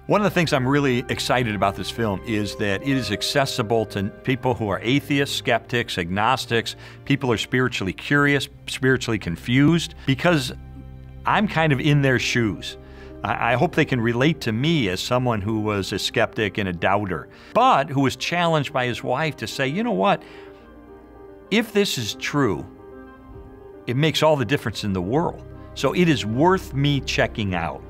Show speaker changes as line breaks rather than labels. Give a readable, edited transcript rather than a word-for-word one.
One of the things I'm really excited about this film is that it is accessible to people who are atheists, skeptics, agnostics, people who are spiritually curious, spiritually confused, because I'm kind of in their shoes. I hope they can relate to me as someone who was a skeptic and a doubter, but who was challenged by his wife to say, you know what, if this is true, it makes all the difference in the world. So it is worth me checking out.